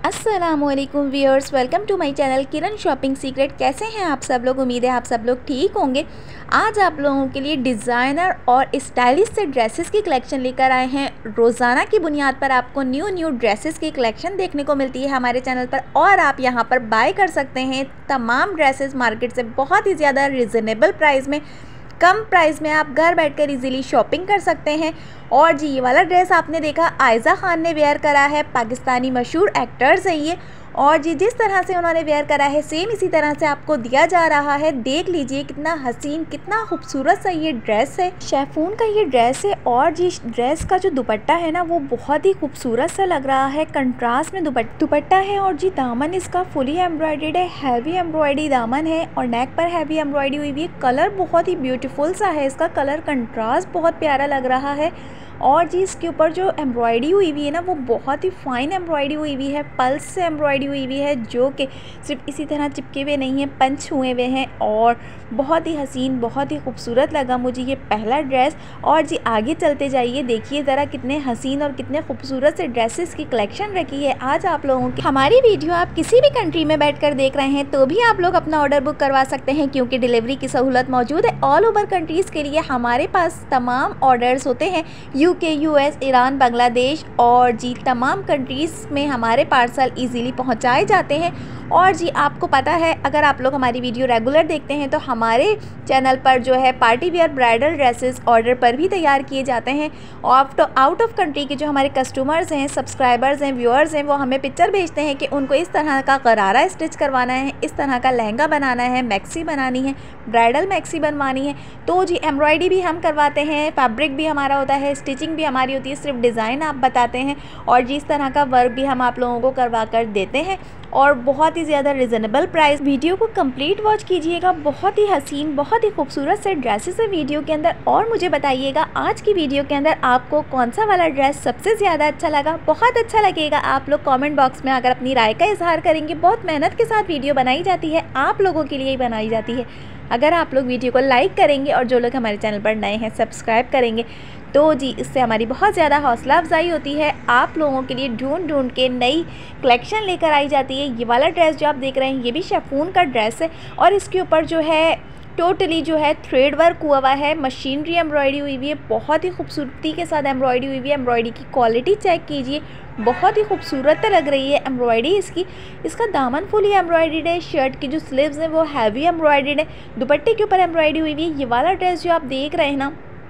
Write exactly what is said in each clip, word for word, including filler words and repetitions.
अस्सलामुअलैकुम viewers, welcome to my channel Kiran shopping secret. कैसे हैं आप सब लोग? उम्मीद है आप सब लोग ठीक होंगे। आज आप लोगों के लिए डिज़ाइनर और स्टाइलिश से ड्रेसेस की कलेक्शन लेकर आए हैं। रोज़ाना की बुनियाद पर आपको न्यू न्यू ड्रेसेस की कलेक्शन देखने को मिलती है हमारे चैनल पर, और आप यहां पर बाय कर सकते हैं तमाम ड्रेसेस मार्केट से बहुत ही ज़्यादा रिजनेबल प्राइस में, कम प्राइस में आप घर बैठकर इजीली शॉपिंग कर सकते हैं। और जी ये वाला ड्रेस आपने देखा आयज़ा खान ने वेयर करा है, पाकिस्तानी मशहूर एक्टर्स हैं ये, और जी जिस तरह से उन्होंने वेयर करा है सेम इसी तरह से आपको दिया जा रहा है। देख लीजिए कितना हसीन, कितना खूबसूरत सा ये ड्रेस है। शेफून का ये ड्रेस है, और जी ड्रेस का जो दुपट्टा है ना वो बहुत ही खूबसूरत सा लग रहा है, कंट्रास्ट में दुपट्टा है। और जी दामन इसका फुली एम्ब्रॉयडर्ड है, हैवी एम्ब्रॉयडरी दामन है और नेक पर हैवी एम्ब्रॉयडरी हुई हुई है। कलर बहुत ही ब्यूटीफुल सा है, इसका कलर कंट्रास्ट बहुत प्यारा लग रहा है। और जी इसके ऊपर जो एम्ब्रॉयडरी हुई हुई है ना वो बहुत ही फाइन एम्ब्रॉयडरी हुई हुई है, पल्स से एम्ब्रॉयडरी हुई हुई है, जो कि सिर्फ इसी तरह चिपके हुए नहीं हैं, पंच हुए हुए हैं। और बहुत ही हसीन, बहुत ही खूबसूरत लगा मुझे ये पहला ड्रेस। और जी आगे चलते जाइए, देखिए ज़रा कितने हसीन और कितने खूबसूरत से ड्रेसेस की कलेक्शन रखी है आज आप लोगों की। हमारी वीडियो आप किसी भी कंट्री में बैठकर देख रहे हैं तो भी आप लोग अपना ऑर्डर बुक करवा सकते हैं, क्योंकि डिलीवरी की सहूलत मौजूद है। ऑल ओवर कंट्रीज़ के लिए हमारे पास तमाम ऑर्डर्स होते हैं, यूके, यूएस, ईरान, बांग्लादेश और जी तमाम कंट्रीज़ में हमारे पार्सल इजीली पहुंचाए जाते हैं। और जी आपको पता है, अगर आप लोग हमारी वीडियो रेगुलर देखते हैं तो हमारे चैनल पर जो है party wear bridal dresses order पर भी तैयार किए जाते हैं। और आउट ऑफ कंट्री के जो हमारे कस्टमर्स हैं, सब्सक्राइबर्स हैं, व्यूअर्स हैं, वो हमें पिक्चर भेजते हैं कि उनको इस तरह का गरारा स्टिच करवाना है, इस तरह का लहंगा बनाना है, मैक्सी बनानी है, ब्राइडल मैक्सी बनवानी है। तो जी एम्ब्रॉयडरी भी हम करवाते हैं, फैब्रिक भी हमारा होता है, स्टिचिंग भी हमारी होती है, सिर्फ डिज़ाइन आप बताते हैं, और जी इस तरह का वर्क भी हम आप लोगों को करवा कर देते हैं, और बहुत ही ज़्यादा रिजनेबल प्राइस। वीडियो को कंप्लीट वॉच कीजिएगा, बहुत ही हसीन, बहुत ही खूबसूरत से ड्रेसेस है वीडियो के अंदर। और मुझे बताइएगा आज की वीडियो के अंदर आपको कौन सा वाला ड्रेस सबसे ज़्यादा अच्छा लगा। बहुत अच्छा लगेगा आप लोग कमेंट बॉक्स में अगर अपनी राय का इजहार करेंगे। बहुत मेहनत के साथ वीडियो बनाई जाती है, आप लोगों के लिए ही बनाई जाती है। अगर आप लोग वीडियो को लाइक करेंगे और जो लोग हमारे चैनल पर नए हैं सब्सक्राइब करेंगे तो जी इससे हमारी बहुत ज़्यादा हौसला अफजाई होती है। आप लोगों के लिए ढूंढ ढूंढ के नई कलेक्शन लेकर आई जाती है। ये वाला ड्रेस जो आप देख रहे हैं ये भी शेफून का ड्रेस है, और इसके ऊपर जो है टोटली जो है थ्रेड वर्क हुआ हुआ है, मशीनरी एम्ब्रॉयडरी हुई हुई है, बहुत ही खूबसूरती के साथ एम्ब्रॉयडरी हुई हुई है। एम्ब्रॉयडरी की क्वालिटी चेक कीजिए, बहुत ही खूबसूरत लग रही है एम्ब्रॉयडरी इसकी। इसका दामन फुली एम्ब्रॉयडर्ड है, शर्ट की जो स्लीव्स हैं वो हैवी एम्ब्रॉयडर्ड है, दुपट्टे के ऊपर एम्ब्रॉयडरी हुई हुई है। ये वाला ड्रेस जो आप देख रहे हैं ना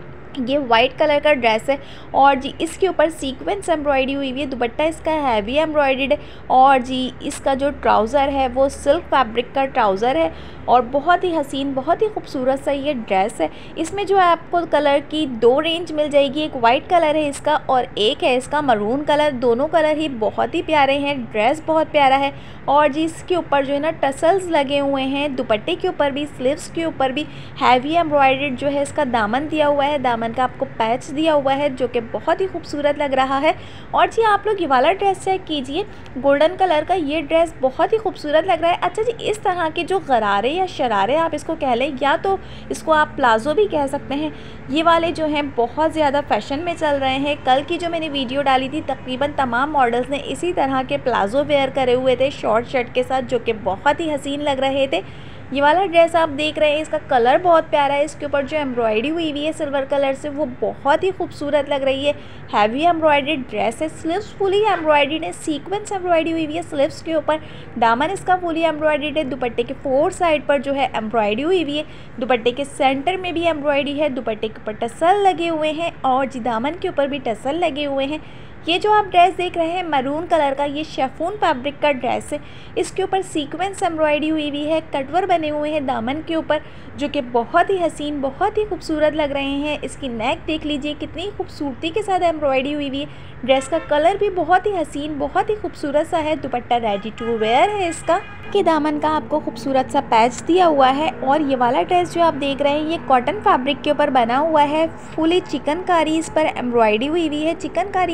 ये वाइट कलर का ड्रेस है, और जी इसके ऊपर सीक्वेंस एम्ब्रॉयडरी हुई हुई है, दुपट्टा इसका हैवी एम्ब्रॉयडर्ड है, और जी इसका जो ट्राउज़र है वो सिल्क फैब्रिक का ट्राउज़र है, और बहुत ही हसीन, बहुत ही खूबसूरत सा ये ड्रेस है। इसमें जो है आपको कलर की दो रेंज मिल जाएगी, एक वाइट कलर है इसका और एक है इसका मरून कलर। दोनों कलर ही बहुत ही प्यारे हैं, ड्रेस बहुत प्यारा है। और जी इसके ऊपर जो है ना टसल्स लगे हुए हैं, दुपट्टे के ऊपर भी, स्लीव्स के ऊपर भी हैवी एम्ब्रॉयडर्ड जो है इसका दामन दिया हुआ है, दामन का आपको पैच दिया हुआ है जो कि बहुत ही खूबसूरत लग रहा है। और जी आप लोग ये वाला ड्रेस चेक कीजिए, गोल्डन कलर का ये ड्रेस बहुत ही खूबसूरत लग रहा है। अच्छा जी इस तरह के जो गरारे या शरारे आप इसको कह लें, या तो इसको आप प्लाजो भी कह सकते हैं, ये वाले जो हैं बहुत ज़्यादा फैशन में चल रहे हैं। कल की जो मैंने वीडियो डाली थी तकरीबन तमाम मॉडल्स ने इसी तरह के प्लाजो वेयर करे हुए थे शॉर्ट शर्ट के साथ, जो कि बहुत ही हसीन लग रहे थे। ये वाला ड्रेस आप देख रहे हैं, इसका कलर बहुत प्यारा है, इसके ऊपर जो एम्ब्रॉयडरी हुई हुई है सिल्वर कलर से वो बहुत ही खूबसूरत लग रही है। हैवी एम्ब्रॉयडर्ड ड्रेस है, स्लीव्स फुली एम्ब्रॉयडर्ड है, सीक्वेंस एम्ब्रॉयडरी हुई हुई है स्लीव्स के ऊपर, दामन इसका फुली एम्ब्रॉयडर्ड है, दुपट्टे के फोर साइड पर जो है एम्ब्रॉयडरी हुई हुई है, दुपट्टे के सेंटर में भी एम्ब्रॉयडरी है, दुपट्टे के ऊपर टसल लगे हुए हैं, और जी दामन के ऊपर भी टसल लगे हुए हैं। ये जो आप ड्रेस देख रहे हैं मरून कलर का, ये शेफून फैब्रिक का ड्रेस है, इसके ऊपर सीक्वेंस एम्ब्रॉयडरी हुई हुई है, कटवर बने हुए हैं दामन के ऊपर जो कि बहुत ही हसीन, बहुत ही खूबसूरत लग रहे हैं। इसकी नेक देख लीजिए कितनी खूबसूरती के साथ एम्ब्रॉयडरी हुई हुई है, ड्रेस का कलर भी बहुत ही हसीन, बहुत ही खूबसूरत सा है, दुपट्टा रेडी टू वेयर है इसका, कि दामन का आपको खूबसूरत सा पैच दिया हुआ है। और ये वाला ड्रेस जो आप देख रहे हैं ये कॉटन फैब्रिक के ऊपर बना हुआ है, फुली चिकनकारी इस पर एम्ब्रॉयडरी हुई हुई है, चिकनकारी एम्ब्रॉयडरी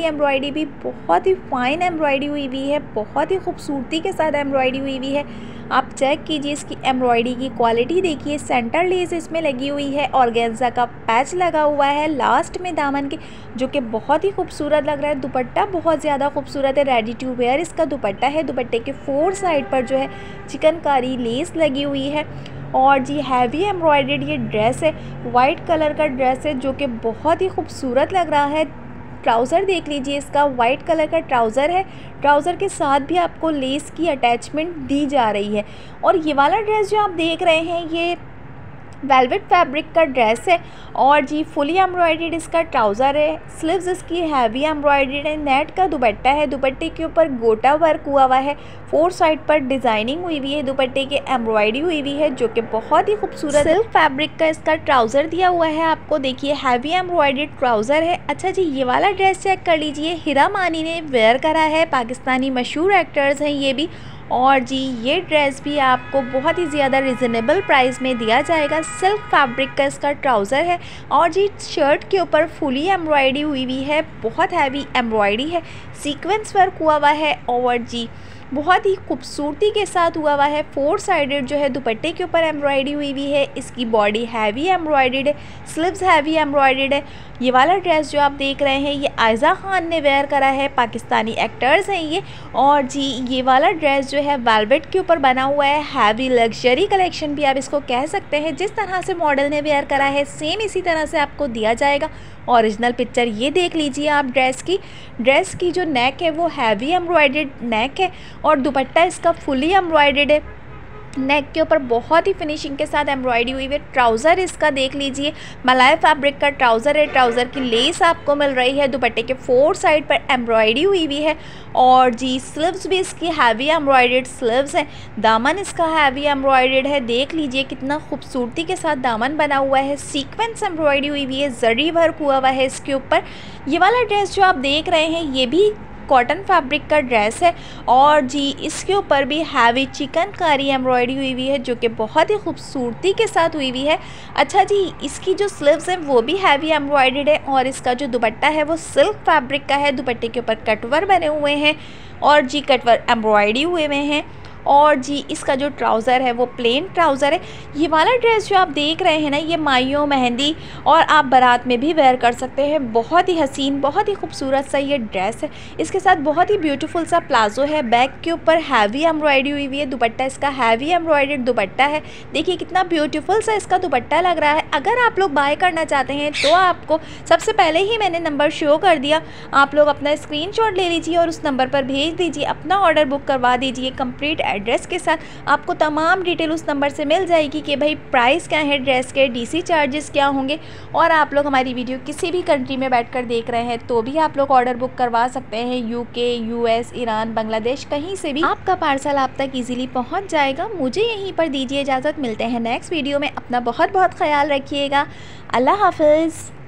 एम्ब्रॉयडरी भी बहुत ही फाइन एम्ब्रॉयडरी हुई हुई है, बहुत ही खूबसूरती के साथ एम्ब्रॉयडरी हुई हुई है। आप चेक कीजिए इसकी एम्ब्रॉयडरी की क्वालिटी देखिए। सेंटर लेस इसमें लगी हुई है, ऑर्गेन्जा का पैच लगा हुआ है लास्ट में दामन के, जो कि बहुत ही खूबसूरत लग रहा है। दुपट्टा बहुत ज़्यादा खूबसूरत है, रेडी टू वेयर इसका दुपट्टा है। दुपट्टे के फोर साइड पर जो है चिकनकारी लेस लगी हुई है और जी हैवी एम्ब्रॉयडर्ड ये ड्रेस है, वाइट कलर का ड्रेस है जो कि बहुत ही खूबसूरत लग रहा है। ट्राउज़र देख लीजिए, इसका वाइट कलर का ट्राउज़र है। ट्राउज़र के साथ भी आपको लेस की अटैचमेंट दी जा रही है। और ये वाला ड्रेस जो आप देख रहे हैं ये वेलवेट फैब्रिक का ड्रेस है और जी फुली एम्ब्रॉयडर्ड इसका ट्राउज़र है। स्लीव्स इसकी हैवी एम्ब्रॉयडर्ड है। नेट का दुपट्टा है, दुपट्टे के ऊपर गोटा वर्क हुआ हुआ है, फोर साइड पर डिज़ाइनिंग हुई हुई है, दुपट्टे के एम्ब्रॉयडरी हुई हुई है जो कि बहुत ही खूबसूरत। सिल्क फैब्रिक का इसका ट्राउज़र दिया हुआ है आपको, देखिए हैवी एम्ब्रॉयडर्ड ट्राउज़र है। अच्छा जी, ये वाला ड्रेस चेक कर लीजिए, हिरा मानी ने वेयर करा है, पाकिस्तानी मशहूर एक्टर्स हैं ये भी। और जी ये ड्रेस भी आपको बहुत ही ज़्यादा रिजनेबल प्राइस में दिया जाएगा। सिल्क फैब्रिक का इसका ट्राउज़र है और जी शर्ट के ऊपर फुली एम्ब्रॉयडरी हुई हुई है, बहुत हैवी एम्ब्रॉयडरी है, सीक्वेंस वर्क हुआ हुआ है और जी बहुत ही खूबसूरती के साथ हुआ हुआ है। फोर साइडेड जो है दुपट्टे के ऊपर एम्ब्रॉयडरी हुई हुई है। इसकी बॉडी हैवी एम्ब्रॉयडर्ड है, स्लीव्स हैवी एम्ब्रॉयडर्ड है। ये वाला ड्रेस जो आप देख रहे हैं ये आयज़ा खान ने वेयर करा है, पाकिस्तानी एक्टर्स हैं ये। और जी ये वाला ड्रेस जो है वेलवेट के ऊपर बना हुआ है, हैवी लग्जरी कलेक्शन भी आप इसको कह सकते हैं। जिस तरह से मॉडल ने वेयर करा है सेम इसी तरह से आपको दिया जाएगा। ओरिजिनल पिक्चर ये देख लीजिए आप ड्रेस की। ड्रेस की जो नेक है वो हैवी एम्ब्रॉयडर्ड नेक है और दुपट्टा इसका फुली एम्ब्रॉयडर्ड है। नेक के ऊपर बहुत ही फिनिशिंग के साथ एम्ब्रॉयडरी हुई है। ट्राउज़र इसका देख लीजिए, मलाई फैब्रिक का ट्राउज़र है, ट्राउज़र की लेस आपको मिल रही है, दुपट्टे के फोर साइड पर एम्ब्रॉयडरी हुई हुई है और जी स्लीव्स भी इसकी हैवी एम्ब्रॉयडर्ड स्लीव्स हैं। दामन इसका हैवी एम्ब्रॉयडर्ड है, देख लीजिए कितना खूबसूरती के साथ दामन बना हुआ है, सीक्वेंस एम्ब्रॉयडरी हुई हुई है, जरी वर्क हुआ हुआ है इसके ऊपर। ये वाला ड्रेस जो आप देख रहे हैं ये भी कॉटन फैब्रिक का ड्रेस है और जी इसके ऊपर भी हैवी चिकनकारी एम्ब्रॉयडरी हुई हुई है जो कि बहुत ही खूबसूरती के साथ हुई हुई है। अच्छा जी, इसकी जो स्लीव्स हैं वो भी हैवी एम्ब्रॉयडर्ड है और इसका जो दुपट्टा है वो सिल्क फैब्रिक का है। दुपट्टे के ऊपर कटवर बने हुए हैं और जी कटवर एम्ब्रॉयडरी हुए हुए हैं और जी इसका जो ट्राउज़र है वो प्लेन ट्राउज़र है। ये वाला ड्रेस जो आप देख रहे हैं ना ये माइयों, मेहंदी और आप बारात में भी वेयर कर सकते हैं। बहुत ही हसीन, बहुत ही खूबसूरत सा ये ड्रेस है। इसके साथ बहुत ही ब्यूटीफुल सा प्लाजो है, बैक के ऊपर हैवी एम्ब्रॉयडरी हुई हुई है, दुपट्टा इसका हैवी एम्ब्रॉयडर्ड दुपट्टा है। देखिए कितना ब्यूटीफुल सा इसका दुपट्टा लग रहा है। अगर आप लोग बाय करना चाहते हैं तो आपको सबसे पहले ही मैंने नंबर शो कर दिया, आप लोग अपना स्क्रीनशॉट ले लीजिए और उस नंबर पर भेज दीजिए, अपना ऑर्डर बुक करवा दीजिए कंप्लीट एड्रेस के साथ। आपको तमाम डिटेल उस नंबर से मिल जाएगी कि भाई प्राइस क्या है ड्रेस के, डीसी चार्जेस क्या होंगे। और आप लोग हमारी वीडियो किसी भी कंट्री में बैठकर देख रहे हैं तो भी आप लोग ऑर्डर बुक करवा सकते हैं। यूके, यूएस, ईरान, बांग्लादेश, कहीं से भी आपका पार्सल आप तक इजीली पहुंच जाएगा। मुझे यहीं पर दीजिए इजाज़त, मिलते हैं नेक्स्ट वीडियो में। अपना बहुत बहुत ख्याल रखिएगा। अल्लाह हाफिज़।